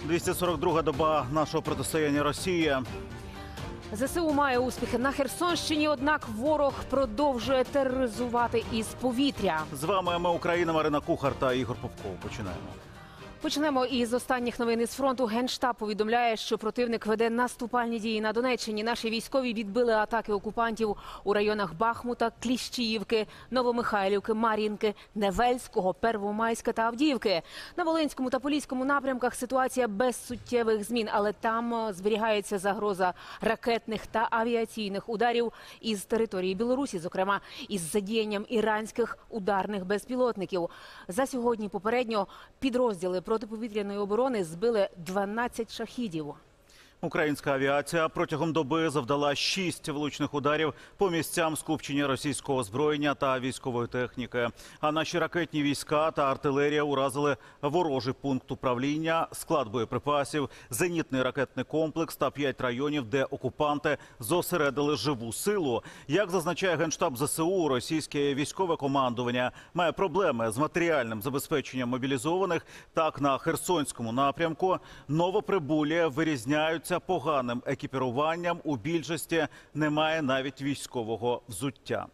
242-га доба нашого протистояння Росії. ЗСУ має успіхи на Херсонщині, однак ворог продовжує тероризувати із повітря. З вами ми, Україна, Марина Кухар та Ігор Попков. Починаємо. Почнемо із останніх новин із фронту. Генштаб повідомляє, що противник веде наступальні дії на Донеччині. Наші військові відбили атаки окупантів у районах Бахмута, Кліщіївки, Новомихайлівки, Мар'їнки, Невельського, Первомайська та Авдіївки. На Волинському та Поліському напрямках ситуація без суттєвих змін, але там зберігається загроза ракетних та авіаційних ударів із території Білорусі, зокрема із задіянням іранських ударних безпілотників. За сьогодні попередньо підрозділи протиповітряної оборони збили 12 шахідів. Українська авіація протягом доби завдала 6 влучних ударів по місцям скупчення російського озброєння та військової техніки. А наші ракетні війська та артилерія уразили ворожий пункт управління, склад боєприпасів, зенітний ракетний комплекс та 5 районів, де окупанти зосередили живу силу. Як зазначає Генштаб ЗСУ, російське військове командування має проблеми з матеріальним забезпеченням мобілізованих. Так, на Херсонському напрямку новоприбулі вирізняються поганим екіпіруванням, у більшості немає навіть військового взуття.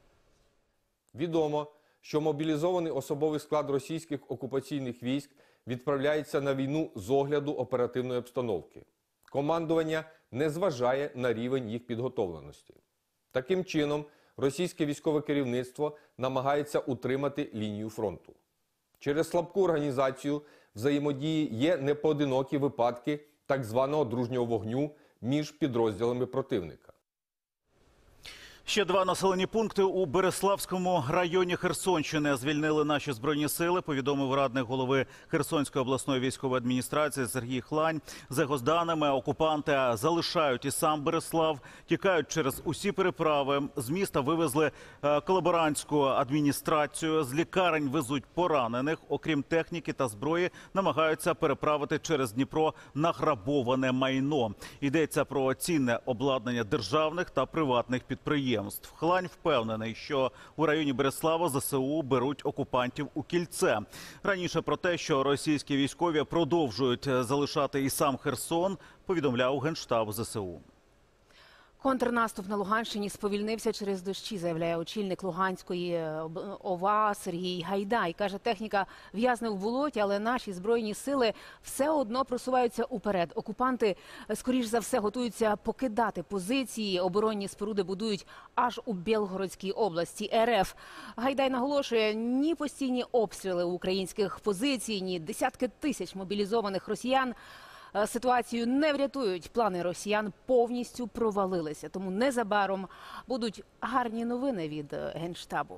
Відомо, що мобілізований особовий склад російських окупаційних військ відправляється на війну з огляду оперативної обстановки. Командування не зважає на рівень їх підготовленості. Таким чином, російське військове керівництво намагається утримати лінію фронту. Через слабку організацію взаємодії є непоодинокі випадки так званого дружнього вогню між підрозділами противника. Ще 2 населені пункти у Береславському районі Херсонщини звільнили наші Збройні сили, повідомив радник голови Херсонської обласної військової адміністрації Сергій Хлань. За його даними, окупанти залишають і сам Береслав, тікають через усі переправи. З міста вивезли колаборантську адміністрацію, з лікарень везуть поранених. Окрім техніки та зброї, намагаються переправити через Дніпро награбоване майно. Йдеться про цінне обладнання державних та приватних підприємств. Хлань впевнений, що у районі Береслава ЗСУ беруть окупантів у кільце. Раніше про те, що російські військові продовжують залишати і сам Херсон, повідомляв Генштаб ЗСУ. Контрнаступ на Луганщині сповільнився через дощі, заявляє очільник Луганської ОВА Сергій Гайдай. Каже, техніка в'язне в болоті, але наші Збройні сили все одно просуваються уперед. Окупанти, скоріш за все, готуються покидати позиції. Оборонні споруди будують аж у Білгородській області РФ. Гайдай наголошує, ні постійні обстріли українських позицій, ні десятки тисяч мобілізованих росіян ситуацію не врятують. Плани росіян повністю провалилися. Тому незабаром будуть гарні новини від Генштабу.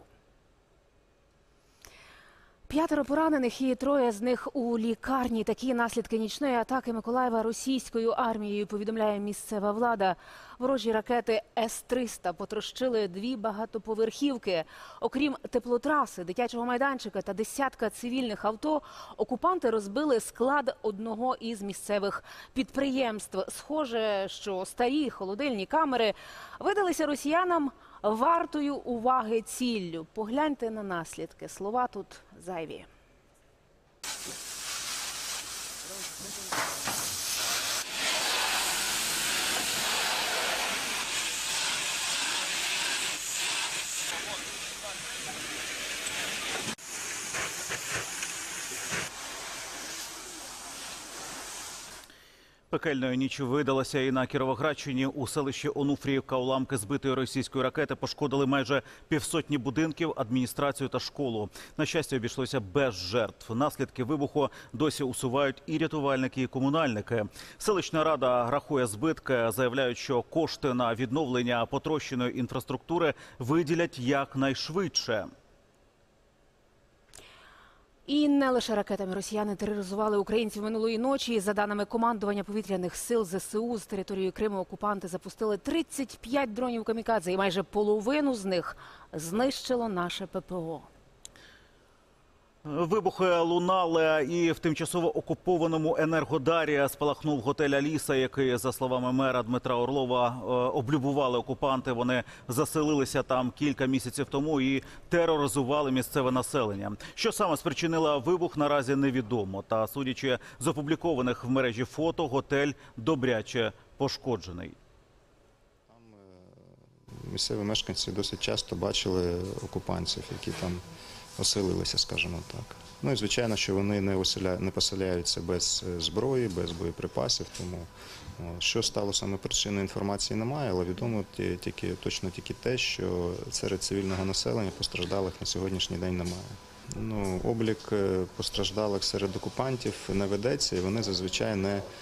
5 поранених і 3 з них у лікарні. Такі наслідки нічної атаки Миколаєва російською армією, повідомляє місцева влада. Ворожі ракети С-300 потрощили 2 багатоповерхівки. Окрім теплотраси, дитячого майданчика та десятка цивільних авто, окупанти розбили склад одного із місцевих підприємств. Схоже, що старі холодильні камери видалися росіянам вартою уваги ціллю. Погляньте на наслідки. Слова тут зайві. Пекельною ніч видалася і на Кіровоградщині. У селищі Онуфріївка уламки збитої російської ракети пошкодили майже півсотні будинків, адміністрацію та школу. На щастя, обійшлося без жертв. Наслідки вибуху досі усувають і рятувальники, і комунальники. Селищна рада рахує збитки, заявляють, що кошти на відновлення потрощеної інфраструктури виділять якнайшвидше. І не лише ракетами росіяни тероризували українців минулої ночі. За даними командування повітряних сил ЗСУ, з території Криму окупанти запустили 35 дронів камікадзе, і майже половину з них знищило наше ППО. Вибухи лунали і в тимчасово окупованому Енергодарі спалахнув готель «Аліса», який, за словами мера Дмитра Орлова, облюбували окупанти. Вони заселилися там кілька місяців тому і тероризували місцеве населення. Що саме спричинило вибух, наразі невідомо. Та, судячи з опублікованих в мережі фото, готель добряче пошкоджений. Місцеві мешканці досить часто бачили окупантів, які там оселилися, скажімо так. Ну і звичайно, що вони не поселяються без зброї, без боєприпасів, тому що стало саме причиною, інформації немає, але відомо точно тільки те, що серед цивільного населення постраждалих на сьогоднішній день немає. Облік постраждалих серед окупантів не ведеться, і вони зазвичай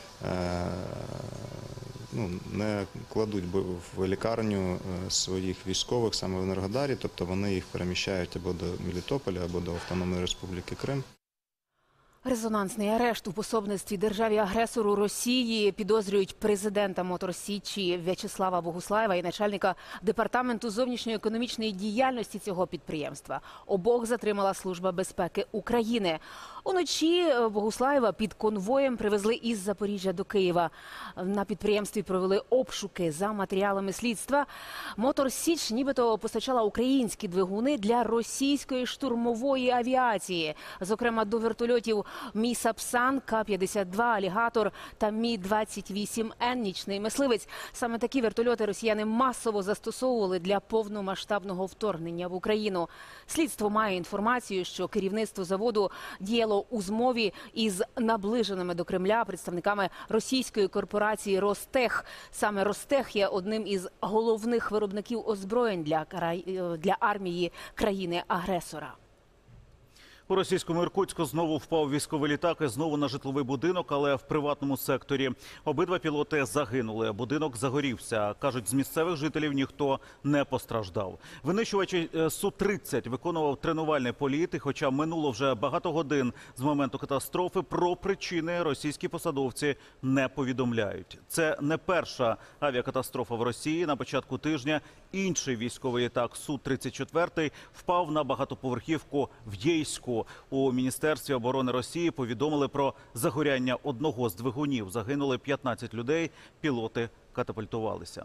не кладуть в лікарню своїх військових саме в Енергодарі, тобто вони їх переміщають або до Мелітополя, або до Автономної Республіки Крим. Резонансний арешт у пособництві державі-агресору Росії підозрюють президента Мотор Січі В'ячеслава Богуслаєва і начальника департаменту зовнішньої економічної діяльності цього підприємства. Обох затримала Служба безпеки України. Уночі Богуслаєва під конвоєм привезли із Запоріжжя до Києва. На підприємстві провели обшуки за матеріалами слідства. Мотор Січ нібито постачала українські двигуни для російської штурмової авіації, зокрема до вертольотів Мі-Сапсан, К-52, Алігатор та Мі-28Н, нічний мисливець. Саме такі вертольоти росіяни масово застосовували для повномасштабного вторгнення в Україну. Слідство має інформацію, що керівництво заводу діяло у змові із наближеними до Кремля представниками російської корпорації «Ростех». Саме «Ростех» є одним із головних виробників озброєнь для армії країни-агресора. У російському Іркутську знову впав військовий літак і знову на житловий будинок, але в приватному секторі. Обидва пілоти загинули. Будинок загорівся. Кажуть, з місцевих жителів ніхто не постраждав. Винищувач Су-30 виконував тренувальний політ, і хоча минуло вже багато годин з моменту катастрофи, про причини російські посадовці не повідомляють. Це не перша авіакатастрофа в Росії. На початку тижня інший військовий літак Су-34 впав на багатоповерхівку в Єйську. У Міністерстві оборони Росії повідомили про загоряння одного з двигунів. Загинули 15 людей, пілоти катапультувалися.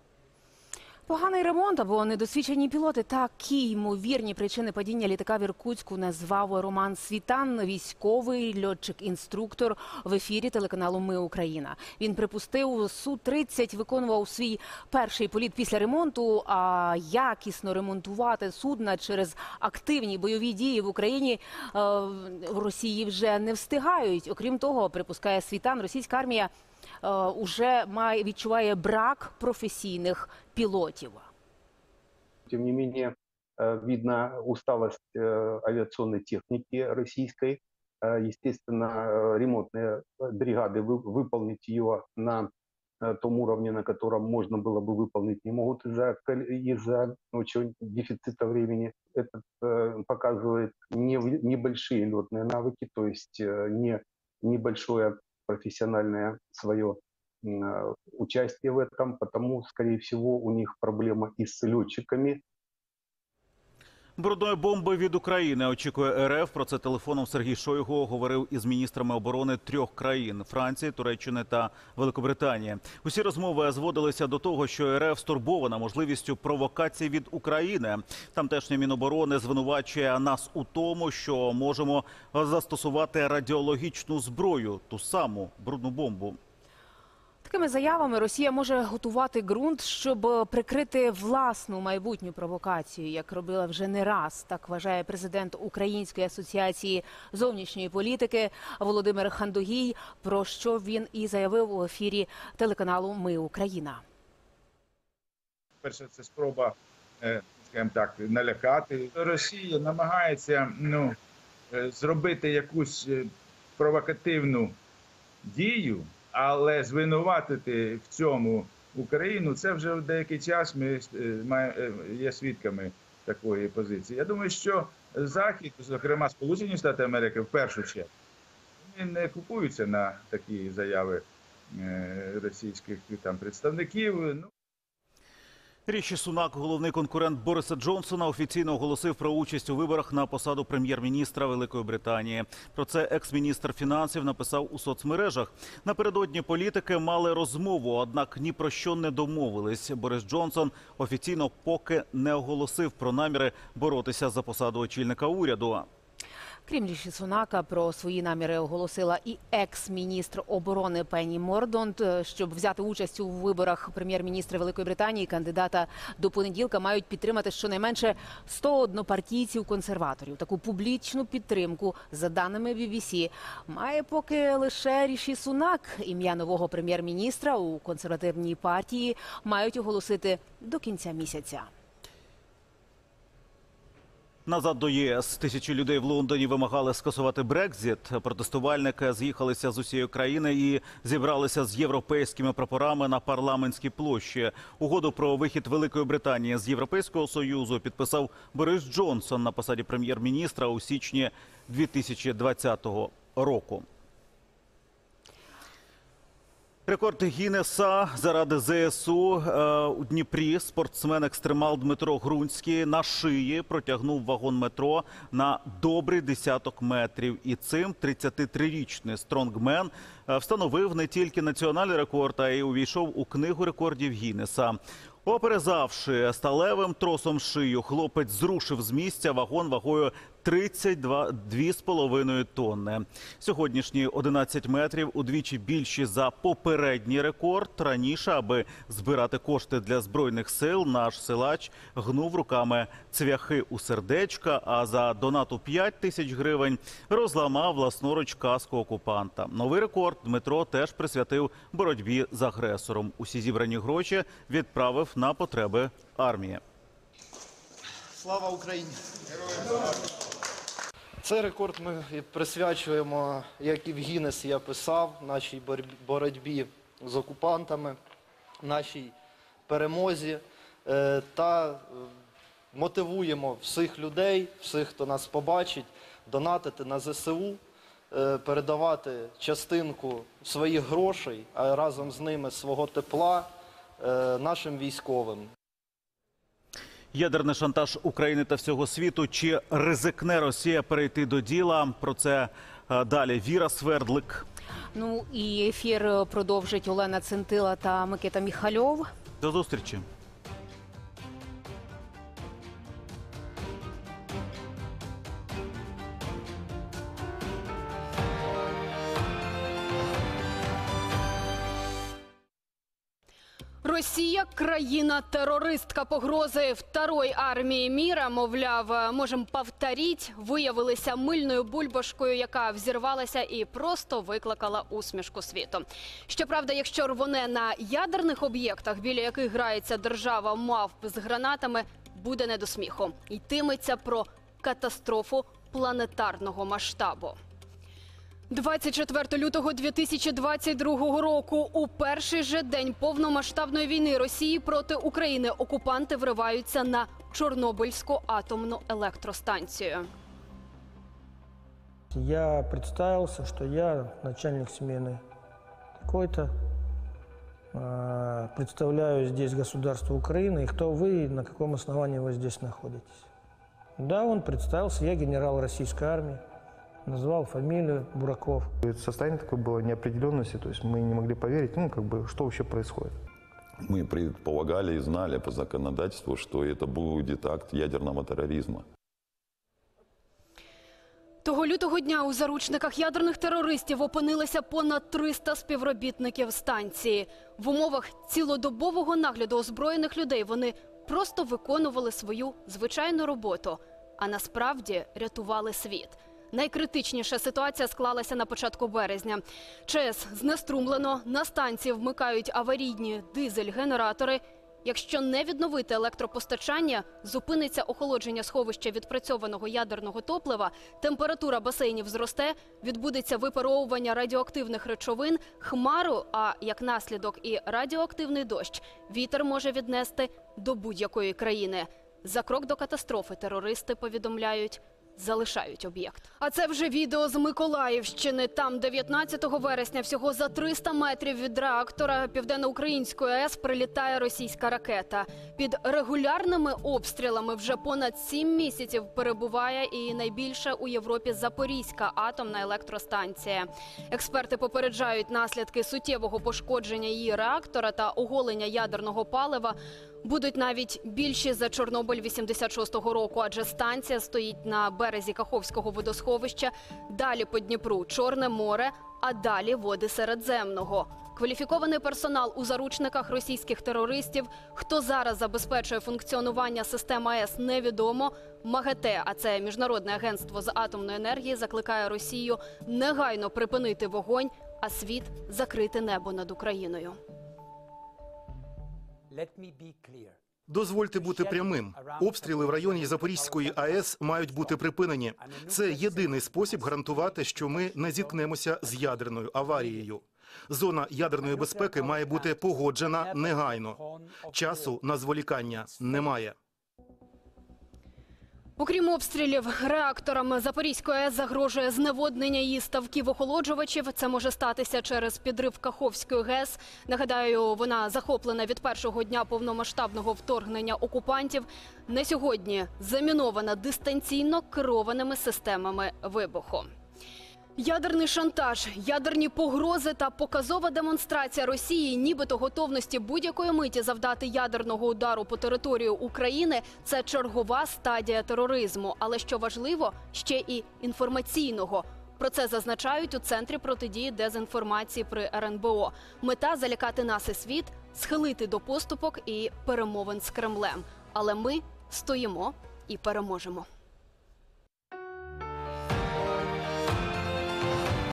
Поганий ремонт або недосвідчені пілоти – такі ймовірні причини падіння літака в Іркутську назвав Роман Світан, військовий льотчик-інструктор в ефірі телеканалу «Ми Україна». Він припустив, Су-30 виконував свій перший політ після ремонту, а якісно ремонтувати судна через активні бойові дії в Україні в Росії вже не встигають. Окрім того, припускає Світан, російська армія уже відчуває брак професійних пилотов. Тем не менее, видна усталость авиационной техники российской. Естественно, ремонтные бригады выполнить ее на том уровне, на котором можно было бы выполнить, не могут из-за очень дефицита времени. Это показывает небольшие летные навыки, то есть небольшое профессиональное свое участие в этом, потому, скорее всего, у них проблема и с летчиками. Брудної бомби від України очікує РФ. Про це телефоном Сергій Шойгу говорив із міністрами оборони 3 країн – Франції, Туреччини та Великобританії. Усі розмови зводилися до того, що РФ стурбована можливістю провокацій від України. Тамтешнє Міноборони звинувачує нас у тому, що можемо застосувати радіологічну зброю, ту саму брудну бомбу. Такими заявами Росія може готувати ґрунт, щоб прикрити власну майбутню провокацію, як робила вже не раз. Так вважає президент Української асоціації зовнішньої політики Володимир Хандогій, про що він і заявив у ефірі телеканалу «Ми Україна». Перше, це спроба, скажімо так, налякати. Росія намагається зробити якусь провокативну дію, але звинуватити в цьому Україну, це вже деякий час ми є свідками такої позиції. Я думаю, що Захід, зокрема Сполучені Штати Америки, в першу чергу, вони не купуються на такі заяви російських представників. Ріші Сунак, головний конкурент Бориса Джонсона, офіційно оголосив про участь у виборах на посаду прем'єр-міністра Великої Британії. Про це екс-міністр фінансів написав у соцмережах. Напередодні політики мали розмову, однак ні про що не домовились. Борис Джонсон офіційно поки не оголосив про наміри боротися за посаду очільника уряду. Крім Ріші Сунака, про свої наміри оголосила і екс-міністр оборони Пенні Мордонт. Щоб взяти участь у виборах прем'єр-міністра Великої Британії, кандидата до понеділка мають підтримати щонайменше 100 однопартійців-консерваторів. Таку публічну підтримку, за даними BBC, має поки лише Ріші Сунак. Ім'я нового прем'єр-міністра у консервативній партії мають оголосити до кінця місяця. Назад до ЄС. Тисячі людей в Лондоні вимагали скасувати Брекзіт. Протестувальники з'їхалися з усієї країни і зібралися з європейськими прапорами на парламентській площі. Угоду про вихід Великої Британії з Європейського Союзу підписав Борис Джонсон на посаді прем'єр-міністра у січні 2020 року. Рекорд Гіннеса заради ЗСУ у Дніпрі. Спортсмен-екстремал Дмитро Грунський на шиї протягнув вагон метро на добрий десяток метрів. І цим 33-річний стронгмен встановив не тільки національний рекорд, а й увійшов у книгу рекордів Гіннеса. Оперезавши сталевим тросом шию, хлопець зрушив з місця вагон вагою 32,5 тонни. Сьогоднішні 11 метрів удвічі більші за попередній рекорд. Раніше, аби збирати кошти для Збройних сил, наш силач гнув руками цвяхи у сердечка, а за донату 5 тисяч гривень розламав власноруч каску окупанта. Новий рекорд Дмитро теж присвятив боротьбі з агресором. Усі зібрані гроші відправив на потреби армії. Слава Україні! Цей рекорд ми присвячуємо, як і в Гіннесі я писав, нашій боротьбі з окупантами, нашій перемозі та мотивуємо всіх людей, всіх, хто нас побачить, донатити на ЗСУ, передавати частинку своїх грошей, а разом з ними свого тепла нашим військовим. Ядерний шантаж України та всього світу. Чи ризикне Росія перейти до діла? Про це далі. Віра Свердлик. Ну і ефір продовжить Олена Центила та Микита Міхальов. До зустрічі. Россия – країна-терористка. Погрози Второй армії міра, мовляв, можемо повторити, виявилися мильною бульбашкою, яка взірвалася і просто викликала усмішку світу. Щоправда, якщо рвоне на ядерних об'єктах, біля яких грається держава мавп з гранатами, буде не до сміху. Йтиметься про катастрофу планетарного масштабу. 24 лютого 2022 року, у перший же день повномасштабної війни Росії проти України, окупанти вриваються на Чорнобильську атомну електростанцію. Я представился, что я начальник смены такой-то, представляю здесь государство Украины, и кто вы, и на каком основании вы здесь находитесь. Да, он представился, я генерал российской армии. Назвал фамилию Бураков. Состояние такое было неопределенности, то есть мы не могли поверить, что вообще происходит. Мы предполагали и знали по законодательству, что это будет акт ядерного терроризма. Того лютого дня у заручниках ядерних терористів опинилися понад 300 співробітників станції. В умовах цілодобового нагляду озброєних людей вони просто виконували свою звичайну роботу, а насправді рятували світ. Найкритичніша ситуація склалася на початку березня. ЧАЕС знеструмлено, на станції вмикають аварійні дизель-генератори. Якщо не відновити електропостачання, зупиниться охолодження сховища відпрацьованого ядерного топлива, температура басейнів зросте, відбудеться випаровування радіоактивних речовин, хмару, а як наслідок і радіоактивний дощ, вітер може віднести до будь-якої країни. За крок до катастрофи терористи повідомляють, залишають об'єкт. А це вже відео з Миколаївщини. Там 19 вересня всього за 300 метрів від реактора Південноукраїнської АЕС прилітає російська ракета. Під регулярними обстрілами вже понад 7 місяців перебуває і найбільша у Європі Запорізька атомна електростанція. Експерти попереджають, наслідки суттєвого пошкодження її реактора та оголення ядерного палива будуть навіть більші за Чорнобиль 86-го року, адже станція стоїть на березі Каховського водосховища, далі по Дніпру – Чорне море, а далі води Середземного. Кваліфікований персонал у заручниках російських терористів. Хто зараз забезпечує функціонування систем АЕС, невідомо. МАГАТЕ, а це Міжнародне агентство з атомної енергії, закликає Росію негайно припинити вогонь, а світ закрити небо над Україною. Дозвольте бути прямим. Обстріли в районі Запорізької АЕС мають бути припинені. Це єдиний спосіб гарантувати, що ми не зіткнемося з ядерною аварією. Зона ядерної безпеки має бути погоджена негайно. Часу на зволікання немає. Окрім обстрілів реакторами, Запорізької АЕС загрожує зневоднення її ставків-охолоджувачів. Це може статися через підрив Каховської ГЕС. Нагадаю, вона захоплена від першого дня повномасштабного вторгнення окупантів. На сьогодні замінована дистанційно керованими системами вибуху. Ядерний шантаж, ядерні погрози та показова демонстрація Росії нібито готовності будь-якої миті завдати ядерного удару по території України – це чергова стадія тероризму. Але що важливо, ще і інформаційного. Про це зазначають у Центрі протидії дезінформації при РНБО. Мета – залякати нас і світ, схилити до поступок і перемовин з Кремлем. Але ми стоїмо і переможемо.